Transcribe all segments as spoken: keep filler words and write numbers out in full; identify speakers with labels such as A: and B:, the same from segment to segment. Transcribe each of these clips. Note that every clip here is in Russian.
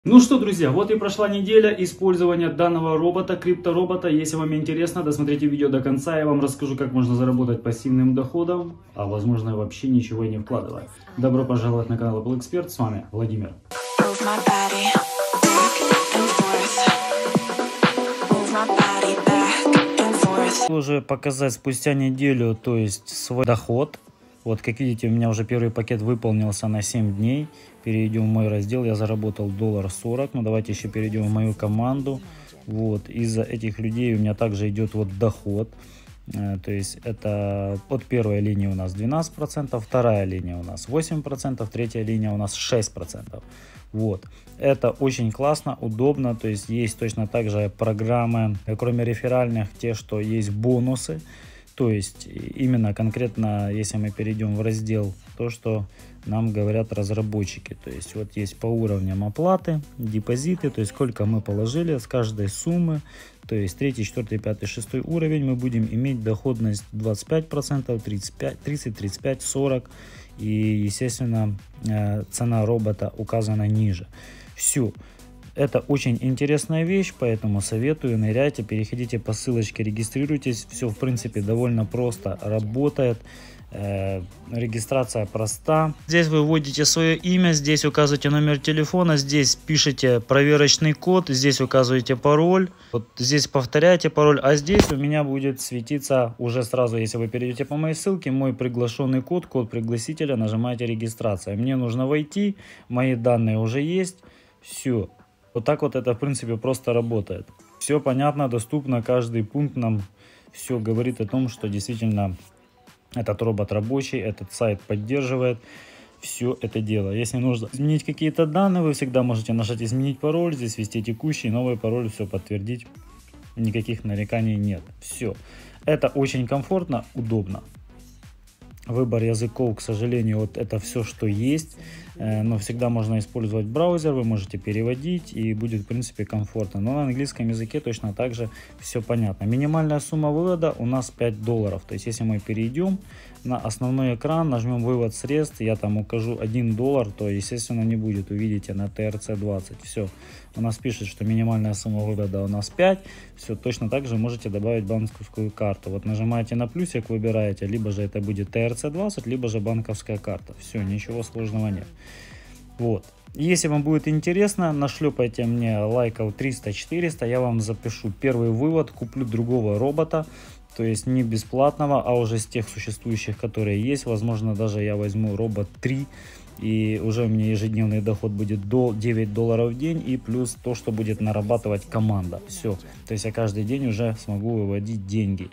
A: Ну что, друзья, вот и прошла неделя использования данного робота, крипторобота. Если вам интересно, досмотрите видео до конца, я вам расскажу, как можно заработать пассивным доходом, а возможно вообще ничего не вкладывая. Добро пожаловать на канал Apple Expert, с вами Владимир. Уже показать спустя неделю, то есть свой доход. Вот, как видите, у меня уже первый пакет выполнился на семь дней. Перейдем в мой раздел, я заработал доллар сорок. Но давайте еще перейдем в мою команду. Вот, из-за этих людей у меня также идет вот доход. То есть это от первой линии у нас двенадцать процентов, вторая линия у нас восемь процентов, третья линия у нас шесть процентов. Вот, это очень классно, удобно. То есть есть точно так же программы, кроме реферальных, те, что есть бонусы. То есть именно конкретно, если мы перейдем в раздел, то, что нам говорят разработчики. То есть вот есть по уровням оплаты, депозиты, то есть сколько мы положили с каждой суммы. То есть третий, четвертый, пятый, шестой уровень мы будем иметь доходность двадцать пять процентов, тридцать пять, тридцать, тридцать пять, сорок. И, естественно, цена робота указана ниже. Все. Это очень интересная вещь, поэтому советую, ныряйте, переходите по ссылочке, регистрируйтесь. Все, в принципе, довольно просто работает. Э, регистрация проста. Здесь вы вводите свое имя, здесь указываете номер телефона, здесь пишите проверочный код, здесь указываете пароль. Вот здесь повторяете пароль, а здесь у меня будет светиться уже сразу, если вы перейдете по моей ссылке, мой приглашенный код, код пригласителя, нажимаете регистрация. Мне нужно войти, мои данные уже есть, все. Вот так вот это, в принципе, просто работает. Все понятно, доступно, каждый пункт нам все говорит о том, что действительно этот робот рабочий, этот сайт поддерживает все это дело. Если нужно изменить какие-то данные, вы всегда можете нажать «Изменить пароль», здесь ввести текущий, новый пароль, все подтвердить. Никаких нареканий нет. Все. Это очень комфортно, удобно. Выбор языков, к сожалению, вот это все, что есть, но всегда можно использовать браузер, вы можете переводить и будет, в принципе, комфортно. Но на английском языке точно так же все понятно. Минимальная сумма вывода у нас пять долларов. То есть, если мы перейдем на основной экран, нажмем вывод средств, я там укажу один доллар, то, естественно, не будет, увидите на тэ эр цэ двадцать. Все, у нас пишет, что минимальная сумма вывода у нас пять. Все, точно так же можете добавить банковскую карту. Вот нажимаете на плюсик, выбираете, либо же это будет тэ эр цэ двадцать, либо же банковская карта. Все, ничего сложного нет. Вот. Если вам будет интересно, нашлепайте мне лайков триста-четыреста, я вам запишу первый вывод, куплю другого робота, то есть не бесплатного, а уже с тех существующих, которые есть. Возможно, даже я возьму робот три, и уже у меня ежедневный доход будет до девять долларов в день, и плюс то, что будет нарабатывать команда. Все, то есть я каждый день уже смогу выводить деньги.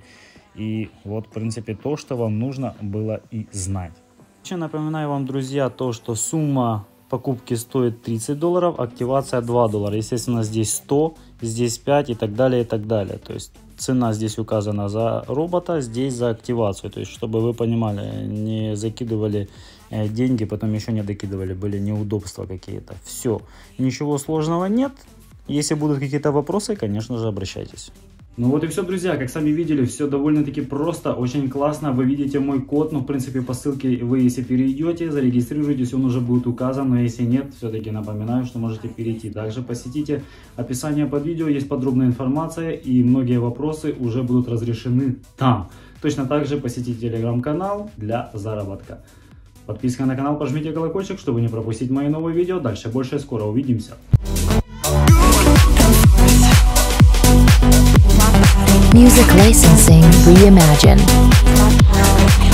A: И вот, в принципе, то, что вам нужно было и знать. Еще напоминаю вам, друзья, то, что сумма покупки стоит тридцать долларов, активация два доллара. Естественно, здесь сто, здесь пять и так далее, и так далее. То есть цена здесь указана за робота, здесь за активацию. То есть, чтобы вы понимали, не закидывали деньги, потом еще не докидывали, были неудобства какие-то. Все, ничего сложного нет. Если будут какие-то вопросы, конечно же, обращайтесь. Ну вот и все, друзья, как сами видели, все довольно-таки просто, очень классно. Вы видите мой код, но в принципе по ссылке вы, если перейдете, зарегистрируетесь, он уже будет указан, но если нет, все-таки напоминаю, что можете перейти. Также посетите описание под видео, есть подробная информация и многие вопросы уже будут разрешены там. Точно так же посетите телеграм-канал для заработка. Подписка на канал, пожмите колокольчик, чтобы не пропустить мои новые видео. Дальше больше, скоро увидимся.
B: Music licensing reimagined.